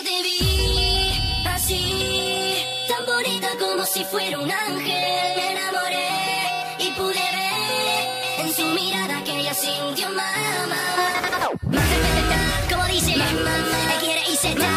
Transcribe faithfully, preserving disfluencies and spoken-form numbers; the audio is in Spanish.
te vi así, tan bonita como si fuera un ángel. Me enamoré y pude ver en su mirada que ella sintió mamá. Como dice, mamá, él quiere y se da.